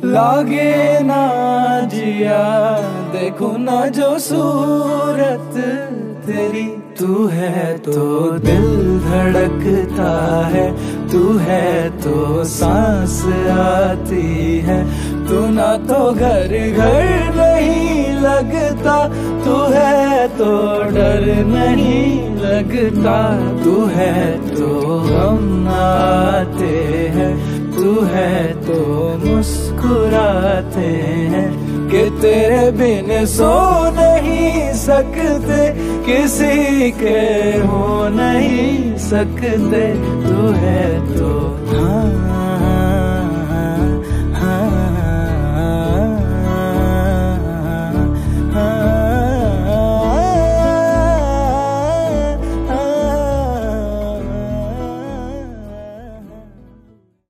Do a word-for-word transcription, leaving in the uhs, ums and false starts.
लागे ना जिया देखो ना जो सूरत तेरी। तू है तो दिल धड़कता है, तू है तो सांस आती है। तू ना तो घर घर नहीं लगता, तू है तो डर नहीं लगता। तू है तो हम आते हैं, तू है तो मुस्कुराते हैं। कि तेरे बिन सो नहीं सकते, किसी के हो नहीं सकते। तू है तो हाँ